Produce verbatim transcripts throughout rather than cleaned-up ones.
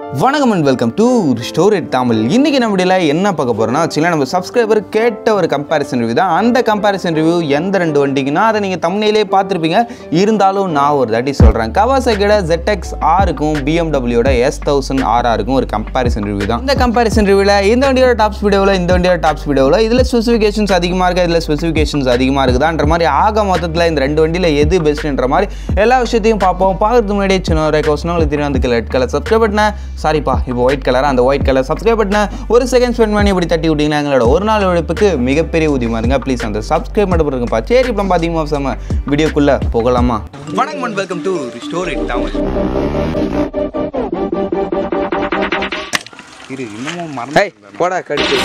வணக்கம் and welcome to Story Tamil. இன்னைக்கு நம்ம வீடியோல என்ன பார்க்க போறோம்னா சில நம்ம சப்ஸ்கிரைபர் கேட்ட ஒரு கம்பேரிசன் ரிவ்யூ தான். அந்த கம்பேரிசன் ரிவ்யூ எந்த ரெண்டு வண்டிக்குனா அதை நீங்க thumbnail-லே பார்த்திருப்பீங்க. இருந்தாலும் நான் ஒரு தாட்டி சொல்றேன். Kawasaki-யோட Z X R-க்கும் B M W-யோட S one thousand R R-க்கும் ஒரு கம்பேரிசன் ரிவ்யூ தான். இந்த கம்பேரிசன் ரிவ்யூல இந்த வண்டியோட டாப் ஸ்பீடோல இந்த வண்டியோட டாப் ஸ்பீடோல இதுல ஸ்பெசிஃபிகேஷன்ஸ் அதிகமா இருக்கு, இதுல ஸ்பெசிஃபிகேஷன்ஸ் அதிகமா இருக்குதான்ற மாதிரி ஆக மொத்தத்துல இந்த ரெண்டு வண்டியில எது பெஸ்ட்ன்ற மாதிரி எல்லா விஷயத்தையும் பார்ப்போம். பார்க்கிறதுக்கு முன்னாடி சின்ன ஒரு ரெக்வெஸ்ட் உங்களுக்கு தெரியும், அந்த ரெட் கலர் சப்ஸ்கிரைப் பட்டனை சாரிப்பா இப்போ ஒயிட் கலர் அந்த ஒயிட் கலர் சப்ஸ்கிரைப் பட்டனை ஒரு செகண்ட் ஸ்பெண்ட் பண்ணி இப்படி தட்டி விட்டீங்கன்னா எங்களோட ஒரு நாள் உழைப்புக்கு மிகப்பெரிய உதவியாக இருங்க. ப்ளீஸ் அந்த சப்ஸ்கிரைப் மட்டும் பண்ணுங்கப்பா. சரி இப்போ பார்த்தீங்கன்னா செம்ம வீடியோக்குள்ளே போகலாமா? வணக்கம் and welcome to story Tamil. இரு இன்னமும் மறந்து போடா கடிச்சு.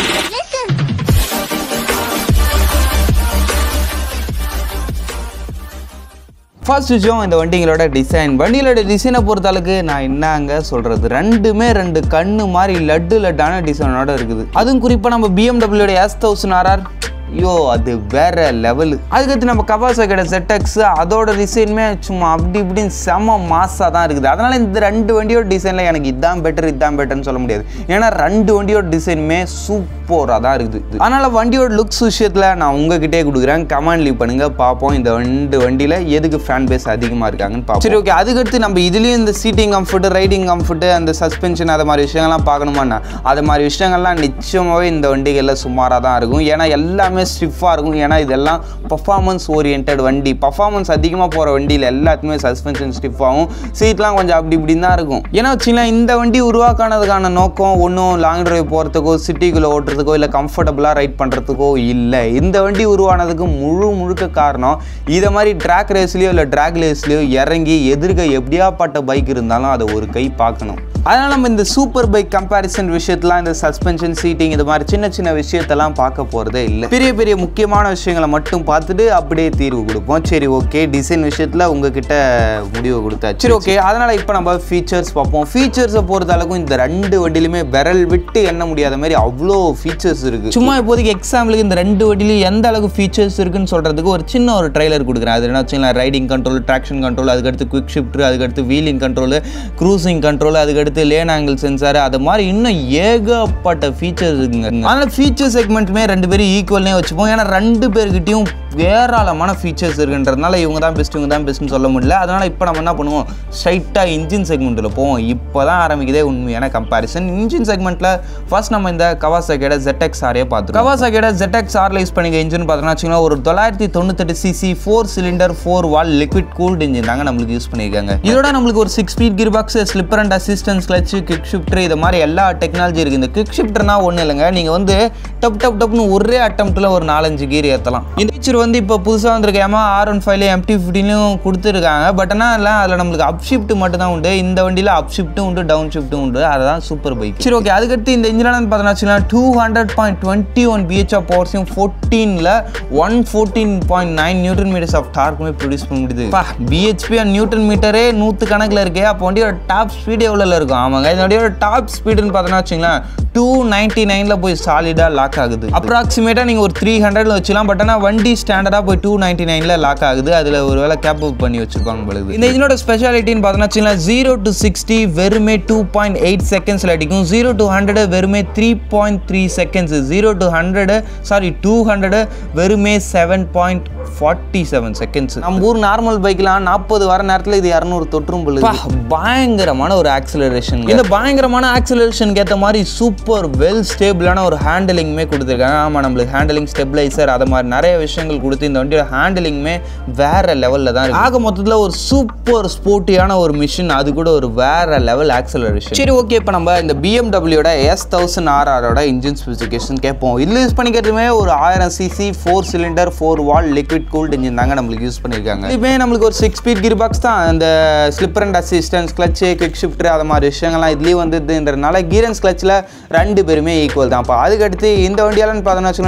ஃபர்ஸ்ட் விஷயம் இந்த வண்டிங்களோட டிசைன். வண்டிகளோட டிசைனை பொறுத்தளவுக்கு நான் என்னங்க சொல்கிறது, ரெண்டுமே ரெண்டு கண்ணு மாதிரி லட்டு லட்டான டிசைனோட இருக்குது. அதுவும் குறிப்பாக நம்ம B M W-யோட S one thousand R R ஐயோ அது வேற லெவலு. அதுக்கடுத்து நம்ம Kawasaki-யோட Z X அதோட டிசைனுமே சும்மா அப்படி இப்படின்னு செம மாசாக தான் இருக்குது. அதனால் இந்த ரெண்டு வண்டியோட டிசைனில் எனக்கு இதான் பெட்டர் இதான் பெட்டர்னு சொல்ல முடியாது. ஏன்னா ரெண்டு வண்டியோட டிசைனுமே சூப்பராக தான் இருக்குது. அதனால் வண்டியோட லுக்ஸ் விஷயத்தில் நான் உங்ககிட்டே கொடுக்குறேன், கமெண்ட் லீவ் பண்ணுங்கள், பார்ப்போம் இந்த ரெண்டு வண்டியில் எதுக்கு ஃபேன் பேஸ் அதிகமாக இருக்காங்கன்னு பார்ப்போம். சரி ஓகே, அதுக்கடுத்து நம்ம இதுலேயும் இந்த சீட்டிங் கம்ஃபர்ட், ரைடிங் கம்ஃபர்ட், அந்த சஸ்பென்ஷன் அது மாதிரி விஷயங்கள்லாம் பார்க்கணுமாண்ணா அது மாதிரி விஷயங்கள்லாம் நிச்சயமாகவே இந்த வண்டிகளில் சுமாராக தான் இருக்கும். ஏன்னா எல்லாமே ஸ்டிஃபாக இருக்கும். ஏன்னா இதெல்லாம் பர்ஃபார்மன்ஸ் ஓரியன்ட் வண்டி. பர்ஃபார்மன்ஸ் அதிகமாக போகிற வண்டியில் எல்லாத்துக்குமே சஸ்பென்ஷன் ஸ்டிஃபாகவும் சீட்லாம் கொஞ்சம் அப்படி இப்படின்னு தான் இருக்கும். ஏன்னா வச்சுங்களா இந்த வண்டி உருவாக்கானதுக்கான நோக்கம் ஒன்றும் லாங் டிரைவ் போகிறதுக்கோ சிட்டிக்குள்ளே ஓட்டுறதுக்கோ இல்லை கம்ஃபர்டபுளாக ரைட் பண்ணுறதுக்கோ இல்லை. இந்த வண்டி உருவானதுக்கு முழு முழுக்க காரணம் இதை மாதிரி ட்ராக் ரேஸ்லேயோ இல்லை ட்ராக் ரேஸ்லேயோ இறங்கி எதிர்க்க எப்படியாப்பட்ட பைக் இருந்தாலும் அதை ஒரு கை பார்க்கணும். அதனால் நம்ம இந்த சூப்பர் பைக் கம்பேரிசன் விஷயத்தெலாம் இந்த சஸ்பென்ஷன் சீட்டிங் இது மாதிரி சின்ன சின்ன விஷயத்தெல்லாம் பார்க்க போகிறதே இல்லை. பெரிய பெரிய முக்கியமான விஷயங்களை மட்டும் பார்த்துட்டு அப்படியே தீர்வு கொடுப்போம். சரி ஓகே, டிசைன் விஷயத்தில் உங்ககிட்ட முடிவு கொடுத்தாச்சு. சரி ஓகே, அதனால் இப்போ நம்ம ஃபீச்சர்ஸ் பார்ப்போம். ஃபீச்சர்ஸை பொறுத்த அளவுக்கு இந்த ரெண்டு வண்டியிலுமே விரல் விட்டு எண்ண முடியாத மாதிரி அவ்வளோ ஃபீச்சர்ஸ் இருக்குது. சும்மா இப்போதைக்கு எக்ஸாம்பிளுக்கு இந்த ரெண்டு வண்டியிலும் எந்த அளவுக்கு ஃபீச்சர்ஸ் இருக்குன்னு சொல்கிறதுக்கு ஒரு சின்ன ஒரு ட்ரைலர் கொடுக்குறேன். அது என்ன வச்சுங்களா, ரைடிங் கண்ட்ரோல், ட்ராக்ஷன் கண்ட்ரோல், அதுக்கடுத்து குவிக் ஷிஃப்ட், அதுக்கடுத்து வீலிங் கண்ட்ரோல், க்ரூசிங் கண்ட்ரோல், அதுக்கடுத்து லேன் ஆங்கிள் சென்சார், அது மாதிரி இன்னும் ஏகப்பட்ட ஃபீச்சர்ஸ் இருக்குங்க. அதனால் ஃபீச்சர் செக்மெண்ட்டுமே ரெண்டு பேரும் ஈக்குவல்னே வச்சுப்போம். ஏன்னா ரெண்டு பேர்கிட்டையும் ஏராளமான ஃபீச்சர்ஸ் இருக்குன்றதுனால இவங்க தான் பெஸ்ட் இவங்க தான் பெஸ்ட்னு சொல்ல முடியல. அதனால் இப்போ நம்ம என்ன பண்ணுவோம், ஸ்ட்ரைட்டாக இன்ஜின் செக்மெண்ட்டில் போவோம். இப்போ தான் ஆரம்பிக்குதே உண்மையான கம்பேரிசன். இன்ஜின் செக்மெண்ட்டில் ஃபர்ஸ்ட் நம்ம இந்த Kawasaki-யோட Z X R-ஏ பார்த்துருக்கோம். Kawasaki-யோட Z X R-ல யூஸ் பண்ணிக்க இன்ஜின் பார்த்தோம்னா வச்சுக்கோங்களேன், ஒரு தொள்ளாயிரத்தி தொண்ணூத்தெட்டு CC four cylinder four valve liquid cooled engine தாங்க நம்மளுக்கு யூஸ் பண்ணியிருக்காங்க. இதோட நம்மளுக்கு ஒரு six speed gear box, slipper and assistance clutch, quick shifter இது மாதிரி எல்லா டெக்னாலஜி இருக்குது. இந்த குவிக் ஷிஃப்டர்னா ஒன்றும் இல்லைங்க, நீங்கள் வந்து டப் டப் டப்னு ஒரே அட்டம்ப்டில் ஒரு நாலஞ்சு கீர் ஏற்றலாம். இந்த ஃபீச்சர் வந்து இப்போ புதுசாக வந்திருக்க ஏமா ஆர் ஒன் ஃபைவ்ல எம்டி ஃபிஃப்டின்லையும் கொடுத்துருக்காங்க. பட் ஆனால் இல்லை அதில் நம்மளுக்கு அப் ஷிஃப்ட் மட்டும் தான் உண்டு. இந்த வண்டியில் அப் ஷிஃப்ட்டும் உண்டு, டவுன் ஷிஃப்ட்டும் உண்டு. அதுதான் சூப்பர் பைக். சரி ஓகே, அதுக்கடுத்து இந்த இன்ஜின் பார்த்தோன்னா two hundred point twenty one PH of பவர்ஸையும் ஃபோர்டீனில் one fourteen point nine newton metres of டார்க்குமே ப்ரொடியூஸ் பண்ண முடியுது. பிஹெச்பி அண்ட் நியூட்டன் மீட்டரே நூற்று கணக்கில் இருக்கே, அப்போ வண்டியோட டாப் ஸ்பீடு எவ்வளோ இருக்கும்? ஆமாங்க, இந்த வண்டியோட டாப் ஸ்பீடுன்னு பார்த்தோன்னா வச்சுங்களேன் டூ நைன்டி நைனில் போய் சாலிடாக லாக் ஆகுது. அப்ராக்சிமேட்டாக நீங்கள் ஒரு த்ரீ ஹண்ட்ரட்ல வச்சுக்கலாம். பட் ஆனால் வண்டி ஸ்டாண்டர்டாக போய் டூ நைன்டி நைனில் லாக் ஆகுது. அதில் ஒரு வேலை கேப் அப் பண்ணி வச்சிருப்பாங்க பொழுது. இந்த இன்ஜினோட ஸ்பெஷாலிட்டின்னு பார்த்தோன்னா ஜீரோ டு சிக்ஸ்டி வெறுமே டூ பாயிண்ட் எயிட் செகண்ட்ஸில் அடிக்கும். ஜீரோ டு ஹண்ட்ரட் வெறுமே three point three seconds. Zero to hundred sorry two hundred வெறுமே seven point forty seven seconds. நம்ம ஊர் நார்மல் பைக்லாம் நாற்பது வர நேரத்தில் இது இரநூறு தொற்றும் பொழுது பயங்கரமான ஒரு ஆக்சிலரேஷன். இந்த பயங்கரமான ஆக்சிலரேஷனுக்கு ஏற்ற மாதிரி சூப்பர் வெல் ஸ்டேபிளான ஒரு ஹேண்டலிங்குமே கொடுத்துருக்காங்க. ஆமாம், நம்மளுக்கு ஹேண்டலிங் ஸ்டெபிளைசர் அது மாதிரி நிறைய விஷயங்கள் கொடுத்து இந்த வண்டியோட ஹேண்டலிங்குமே வேற லெவலில் தான் இருக்கு. ஆக மொத்தத்தில் ஒரு சூப்பர் ஸ்போர்ட்டியான ஒரு மிஷின், அது கூட ஒரு வேற லெவல் ஆக்சிலரேஷன். சரி ஓகே, இப்போ நம்ம இந்த B M W-யோட S one thousand R R-ஓட இன்ஜின் ஸ்பெசிஃபிகேஷன் கேட்போம். இதில் யூஸ் பண்ணிக்கிறதுமே ஒரு ஆயிரம் CC four cylinder four valve liquid cooled engine தாங்க நம்மளுக்கு யூஸ் பண்ணியிருக்காங்க. இதுவே நம்மளுக்கு ஒரு சிக்ஸ் ஸ்பீட் கியர் பாக்ஸ் தான். இந்த slipper and assistance clutch, quick shifter அது மாதிரி விஷயங்கள்லாம் இதுலேயும் வந்துன்றதுனால கியர் அண்ட் கிளச்சில் ரெண்டு பேருமே ஈக்குவல் தான். அப்போ அதுக்கடுத்து இந்த வண்டியாலன்னு பார்த்தோம்னா வச்சுக்கோங்க two hundred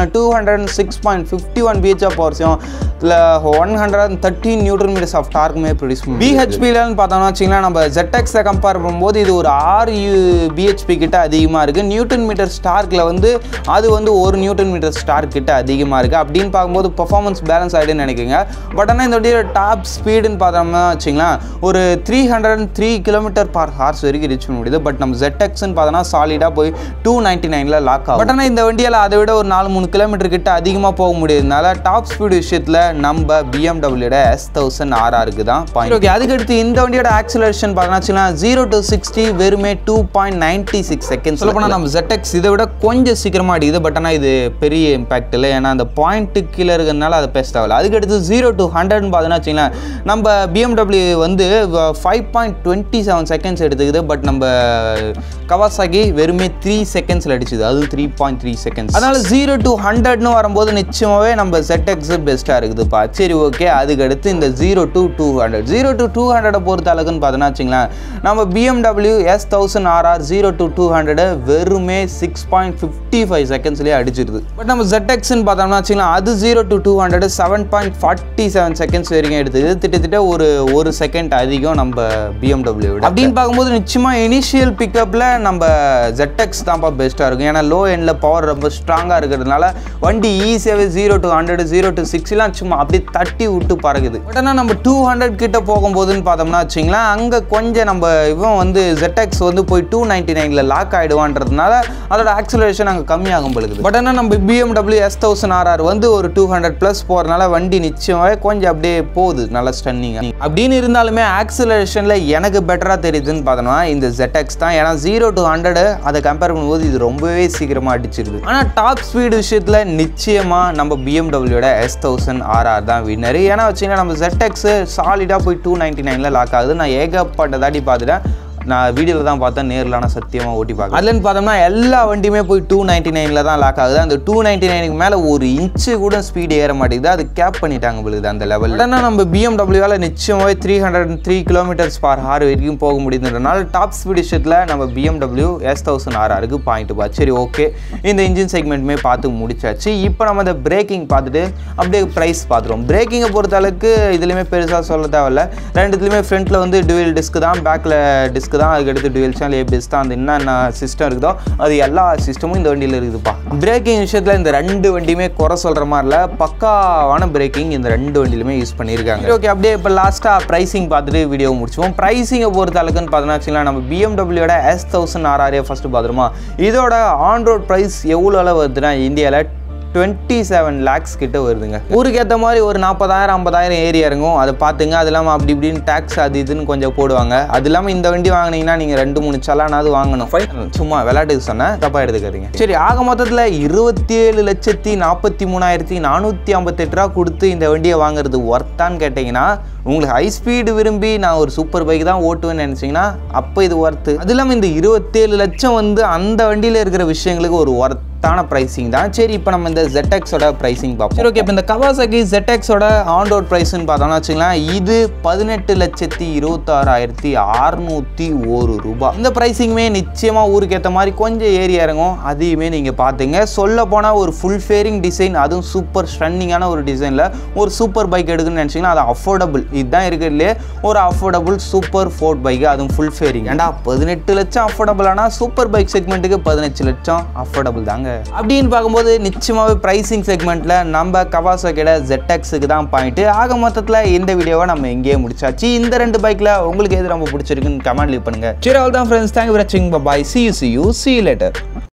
hundred six point fifty one PH of பவர்ஸையும் இல்லை one hundred thirteen newton metres of டார்க்குமே ப்ரொடியூஸ் பண்ணும். பிஹெச்பிலன்னு பார்த்தோம்னா வச்சிங்களா, நம்ம ஜெட்எக்ஸை கம்பேர் பண்ணும்போது இது ஒரு ஆறு பிஹெச்பி கிட்ட அதிகமாக இருக்குது. நியூட்டன் மீட்டர் ஸ்டார்க்கில் வந்து அது வந்து ஒரு நியூட்டன் மீட்டர் ஸ்டார்க் கிட்ட அதிகமாக இருக்குது. அப்படின்னு பார்க்கும்போது பர்ஃபார்மன்ஸ் பேலன்ஸ் ஆகிடுன்னு நினைக்கிங்க. பட் ஆனால் இந்த வண்டியோட டாப் ஸ்பீடுன்னு பார்த்தோம்னா வச்சிங்களா, ஒரு three hundred three kilometre per hours வரைக்கும் ரீச் பண்ண முடியுது. பட் நம்ம ஜெட்எக்ஸ்ன்னு பார்த்தோன்னா சாலிடாக போய் டூ நைன்ட்டி நைனில் லாக் ஆகும். பட் ஆனால் இந்த வண்டியால் அதை விட ஒரு நாலு மூணு கிலோமீட்டர் கிட்ட அதிகமாக போக முடியாதனால டாப் ஸ்பீடு விஷயத்தில் நம்ம பிஎம்டபிள்யூட எஸ் தௌசண்ட் ஆர்ஆருக்கு தான் பாயிண்ட். ஓகே, அதுக்கடுத்து இந்த வண்டியோட ஆக்சிலரேஷன் பார்த்தோன்னா ஜீரோ டு சிக்ஸ்டி வெறுமே two point ninety six second. சொல்ல போனால் நம்ம ஜெட்எக்ஸ் இதை விட கொஞ்சம் சீக்கிரமாக அடிக்குது. பட் ஆனால் இது பெரிய இம்பாக்ட் இல்லை, ஏன்னா அந்த பாயிண்ட்டு கீழே இருக்கிறதுனால அதை பேச தேவையில்ல. அதுக்கடுத்து ஜீரோ டு ஹண்ட்ரட்னு பார்த்தோன்னா வச்சிங்களேன், நம்ம பிஎம்டபிள்யூ வந்து five point twenty seven seconds எடுத்துக்குது. பட் நம்ம கவாசாகி வெறுமே த்ரீ செகண்ட்ஸில் அடிச்சுது, அது த்ரீ பாயிண்ட் த்ரீ செகண்ட்ஸ். அதனால் ஜீரோ டு ஹண்ட்ரட்னு வரும்போது நிச்சயமாகவே நம்ம ஜெட்எக்ஸ் பெஸ்ட்டாக இருக்குதுப்பா. சரி, ஓகே. அதுக்கடுத்து இந்த zero to two hundred zero to two ஹண்ட்ரடை பொறுத்த அளவுக்குன்னு பார்த்தோன்னா வச்சிங்களேன், நம்ம BMW S thousand RR zero to two hundred வெறுமே சிக்ஸ் பாயிண்ட் ஃபிஃப்டி ஃபைவ் செகண்ட்ஸ்லேயே அடிச்சிருது. பட் நம்ம ஜெட்எக்ஸ்ன்னு பார்த்தோம்னா வச்சிங்களேன், அது zero to two hundred seven point forty seven seconds வரைக்கும் எடுத்துக்குது. திட்டத்தட்ட ஒரு ஒரு செகண்ட் அதிகம் நம்ம பிஎம்டபிள்யூ. அப்படின்னு பார்க்கும்போது நிச்சயமாக இனிஷியல் பிக்கப்பில் நம்ம ஜெட்எக்ஸ் தான்ப்பா பெஸ்ட்டாக இருக்கும். ஏன்னா லோ எண்டில் பவர் ரொம்ப ஸ்ட்ராங்காக இருக்கிறதுனால வண்டி ஈஸியாகவே zero to hundred zero to சிக்ஸ்லாம் சும்மா அப்படியே தட்டி விட்டு பறகுது. பட் ஆனால் நம்ம டூ ஹண்ட்ரட் கிட்ட போகும்போதுன்னு பார்த்தோம்னா வச்சிங்களேன், அங்கே கொஞ்சம் நம்ம இவன் வந்து ஜெட்எக்ஸ் வந்து போய் டூ நைன்ட்டி நைனில் லாக் ஆகிடுவான்றதுனால அதோட ஆக்சிலரேஷன் அங்கே கம்மியாகும் பழுகுது. பட் ஆனால் நம்ம பிஎம்டபிள்யூ எஸ் தௌசண்ட் ஆர்ஆர் வந்து ஒரு டூ ஹண்ட்ரட் ப்ளஸ் போகிறதுனால வண்டி நிச்சயமாகவே கொஞ்சம் அப்படியே போகுது, நல்லா ஸ்டன்னிங்காக. அப்படின்னு இருந்தாலுமே ஆக்சிலரேஷனில் எனக்கு பெட்டராக தெரியுதுன்னு பார்த்தோம்னா இந்த ஜெட்எக்ஸ் தான். ஏன்னா ஜீரோ டு ஹண்ட்ரட் அதை கம்பேர் பண்ணும்போது இது ரொம்பவே சீக்கிரமாக அடிச்சிருது. ஆனால் டாப் ஸ்பீடு விஷயத்தில் நிச்சயமாக நம்ம பிஎம்டபிள்யூட எஸ் தௌசண்ட் ஆர்ஆர் தான் வின்னர். ஏன்னா வச்சிங்கன்னா நம்ம ஜெட்எக்ஸ் சாலிடாக போய் டூ நைன்ட்டி நைனில் லாக் ஆகுது. நான் ஏகப்பட்ட தாட்டி பார்த்துட்டேன், நான் வீடியோவில் தான் பார்த்தேன், நேரில் நான் சத்தியமாக ஓட்டி பார்க்க. அதுலன்னு பார்த்தோம்னா எல்லா வண்டியுமே போய் டூ நைன்ட்டி நைனில் தான் லாக் ஆகுது. அந்த டூ நைன்ட்டி நைனுக்கு மேலே ஒரு இன்ச்சு கூட ஸ்பீடு ஏற மாட்டேங்குது, அது கேப் பண்ணிட்டாங்க பொழுது அந்த லெவல். உடனே நம்ம பிஎம்டபிள்யூவால் நிச்சயமாகவே three hundred three kilometres per hour வரைக்கும் போக முடியுதுன்றனால டாப் ஸ்பீடு விஷயத்தில் நம்ம பிஎம்டபிள்யூ எஸ் தௌசண்ட் ஆர்ஆருக்கு பாயிண்ட் பா. சரி, ஓகே. இந்த இன்ஜின் செக்மெண்ட்டுமே பார்த்து முடிச்சாச்சு. இப்போ நம்ம இந்த பிரேக்கிங் பார்த்துட்டு அப்படியே ப்ரைஸ் பார்த்துருவோம். பிரேக்கிங்கை பொறுத்த அளவுக்கு இதுலேயுமே பெருசாக சொல்ல தேவையில்ல. ரெண்டுத்துலேயுமே ஃப்ரண்ட்டில் வந்து டுவெல் டிஸ்க் தான், பேக்கில் டிஸ்க் தான். அதுக்கடுத்து டுவெல் சேனல் ஏபிஎஸ் தான். அந்த என்னென்ன சிஸ்டம் இருக்குதோ அது எல்லா சிஸ்டமும் இந்த வண்டியில் இருக்குதுப்பா. பிரேக்கிங் விஷயத்தில் இந்த ரெண்டு வண்டியுமே குறை சொல்கிற மாதிரி இல்லை, பக்காவான பிரேக்கிங் இந்த ரெண்டு வண்டியிலுமே யூஸ் பண்ணியிருக்காங்க. ஓகே, அப்படியே இப்போ லாஸ்ட்டாக ப்ரைஸிங் பார்த்துட்டு வீடியோ முடிச்சுவோம். ப்ரைஸிங்கை பொறுத்த அளவுக்குன்னு பார்த்தோன்னா வச்சுக்கலாம், நம்ம பிஎம்டபிள்யூட எஸ் தௌசண்ட் ஆர்ஆரே ஃபஸ்ட்டு பார்த்துருமா. இதோட ஆன் ரோட் ப்ரைஸ் எவ்வளோ அளவு வருதுன்னா இந்தியாவில் டுவெண்ட்டி செவன் லேக்ஸ் கிட்ட வருதுங்க. ஊருக்கு ஏற்ற மாதிரி ஒரு நாற்பதாயிரம் ஐம்பதாயிரம் ஏறி இறங்கும், அதை பார்த்துங்க. அது இல்லாமல் அப்படி இப்படின்னு டேக்ஸ் அது இதுன்னு கொஞ்சம் போடுவாங்க. அது இல்லாமல் இந்த வண்டி வாங்கினீங்கன்னா நீங்கள் ரெண்டு மூணு சலானாவது வாங்கணும். சும்மா விளையாட்டுக்கு சொன்னேன், தப்பாக எடுத்துக்காதீங்க. சரி, ஆக மொத்தத்தில் இருபத்தி ஏழு லட்சத்தி நாற்பத்தி மூணாயிரத்தி நானூற்றி ஐம்பத்தெட்டு ரூபா கொடுத்து இந்த வண்டியை வாங்குறது ஒர்த்தான்னு கேட்டிங்கன்னா, உங்களுக்கு ஹை ஸ்பீடு விரும்பி நான் ஒரு சூப்பர் பைக் தான் ஓட்டுவேன்னு நினச்சிங்கன்னா அப்போ இது ஒர்த்து. அது இல்லாமல் இந்த இருபத்தேழு லட்சம் வந்து அந்த வண்டியில் இருக்கிற விஷயங்களுக்கு ஒரு ஒர்த் தான பிரைசிங் தான். சரி, இப்போ நம்ம இந்த ஜெட்எக்ஸோட பிரைசிங் பார்ப்போம். சரி, ஓகே. இப்போ இந்த கவாசாக்கி ஜெட்எக்ஸோட ஆன் ரோட் ப்ரைஸ்ன்னு பார்த்தோம்னா வச்சுக்கலாம், இது பதினெட்டு லட்சத்தி இருபத்தாறாயிரத்தி அறுநூற்றி ஒரு ரூபாய். இந்த ப்ரைஸிங்குமே நிச்சயமாக ஊருக்கு ஏற்ற மாதிரி கொஞ்சம் ஏறி இறங்கும், அதையுமே நீங்கள் பார்த்துங்க. சொல்ல போனால் ஒரு ஃபுல் ஃபேரிங் டிசைன், அதுவும் சூப்பர் ஸ்டன்னிங்கான ஒரு டிசைனில் ஒரு சூப்பர் பைக் எடுக்குன்னு நினச்சிங்கன்னா அது அஃபோர்டபுள். இதுதான் இருக்கிறதுலே ஒரு அஃபோர்டபுள் சூப்பர் ஃபோர்ட் பைக், அதுவும் ஃபுல் ஃபேரிங். ஏண்டா பதினெட்டு லட்சம் அஃபோர்டபுள், ஆனால் சூப்பர் பைக் செக்மெண்ட்டுக்கு பதினெட்டு லட்சம் அஃபோர்டபுள் தாங்க. அப்படின்னு பார்க்கும்போது நிச்சயமாகவே பிரைசிங் செக்மெண்ட்ல நம்ம கவாசாக்கியோட ஜெட்எக்ஸுக்கு தான் பாயிண்ட். ஆக மொத்தத்தில் இந்த வீடியோவை நம்ம எங்கேயே முடிச்சாச்சு. இந்த ரெண்டு பைக்ல உங்களுக்கு எது ரொம்ப பிடிச்சிருக்குன்னு கமெண்ட் லீவ் பண்ணுங்க. சரி, அவ்வளோதான் ஃப்ரெண்ட்ஸ். தேங்க்யூ ஃபார் வாட்சிங். Bye. See you, see you, see you later.